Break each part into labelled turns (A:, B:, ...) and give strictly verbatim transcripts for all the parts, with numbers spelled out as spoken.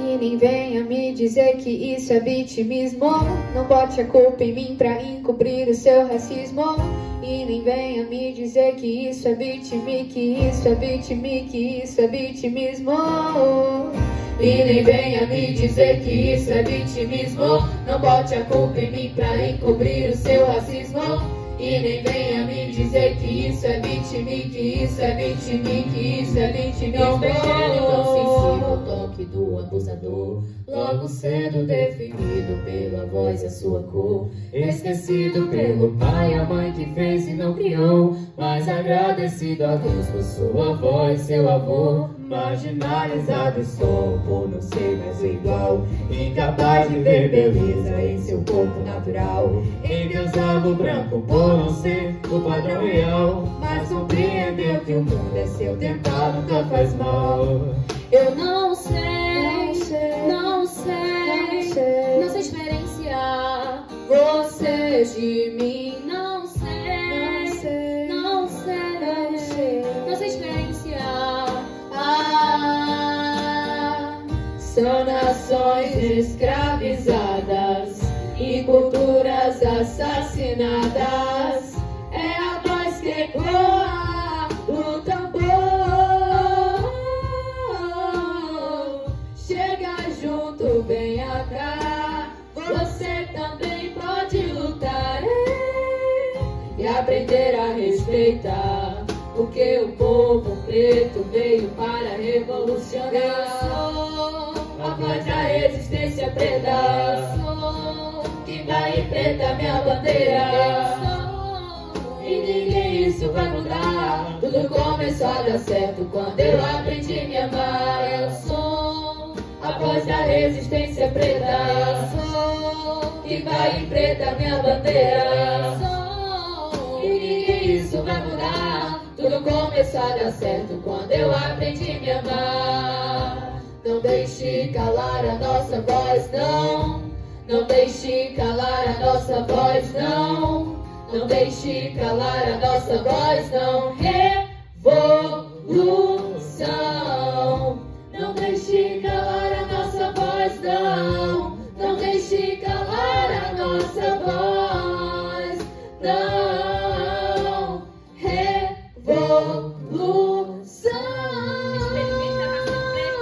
A: E nem venha me dizer que isso é vitimismo. Não bote a culpa em mim pra encobrir o seu racismo. E nem venha me dizer que isso é vitimi, que isso é vitimi, que isso é vitimismo. E nem venha me dizer que isso é vitimismo. Não bote a culpa em mim pra encobrir o seu racismo. E nem venha me dizer que isso é vitimi, que isso é vitimi, que isso é vitimismo. Tão sensível ao toque do abusador, logo cedo definido pela voz e a sua cor, esquecido pelo pai e a mãe que fez e não criou, mas agradecido a Deus por sua voz, seu avô. Marginalizado estou por não ser mais igual, incapaz de ver beleza em seu corpo natural, endeusava o branco por não ser o padrão real, mas compreendeu que o mundo é seu, tentar nunca faz mal.
B: Eu não sei, não sei, não sei, não sei diferenciar você de mim. Não sei, não sei, não sei, não sei diferenciar. Ah,
A: são nações escravizadas e culturas assassinadas. É a voz que ecoa o tambor. Chega junto, venha cá. Você também pode lutar e aprender a respeitar, porque o povo preto veio para revolucionar. Eu sou a voz da resistência preta, sou que vai em preta minha bandeira. E ninguém isso vai mudar. Tudo começou a dar certo quando eu aprendi a me amar. Eu sou a voz da resistência preta, sou que vai em preta minha bandeira. E ninguém isso vai mudar. Tudo começou a dar certo quando eu aprendi a me amar. Não deixe calar a nossa voz, não. Não deixe calar a nossa voz, não. Não deixe calar a nossa voz, não. Revolução. Não deixe calar a nossa voz, não. Não deixe calar a nossa voz, não. Revolução.
B: Experimenta a raça preta,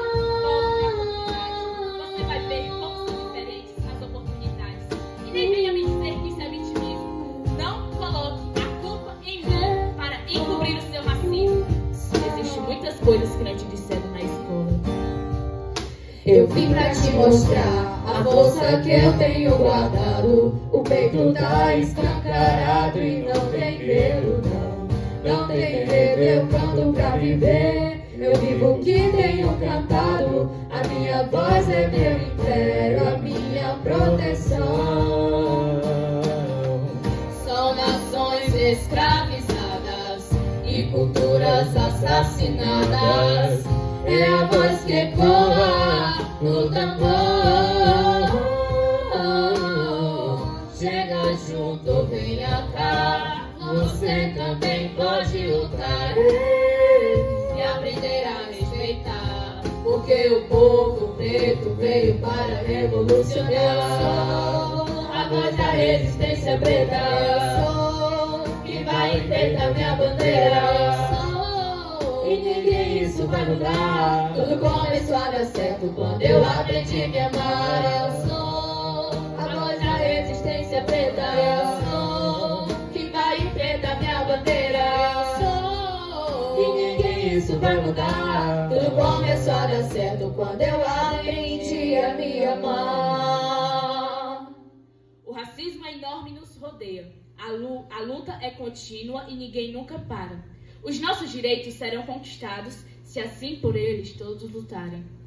B: você vai ver como são diferentes as oportunidades. E nem venha me dizer que isso é vitimismo. Não coloque a culpa em mim para encobrir o seu racismo. Existem muitas coisas que não te disseram na escola.
A: Eu vim pra te mostrar a força que eu tenho guardado. O peito tá escancarado e não tem medo, não. Não tem medo, eu canto pra viver. Eu vivo o que tenho cantado. A minha voz é meu império, a minha proteção. São nações escravizadas e culturas assassinadas. É a voz que ecoa no tambor. Chega junto, venha cá. Você também pode lutar e aprender a respeitar, porque o povo preto veio para revolucionar. A voz da resistência preta, sou que vai em preta minha bandeira. E ninguém isso vai mudar. Tudo começou a dar certo quando eu aprendi a me amar. Eu sou a voz da resistência preta, eu sou que vai em preta minha bandeira. Eu sou e ninguém isso vai mudar. Tudo começou a dar certo quando eu aprendi a me amar.
B: O racismo é enorme e nos rodeia. A, lu a luta é contínua e ninguém nunca para. Os nossos direitos serão conquistados se assim por eles todos lutarem.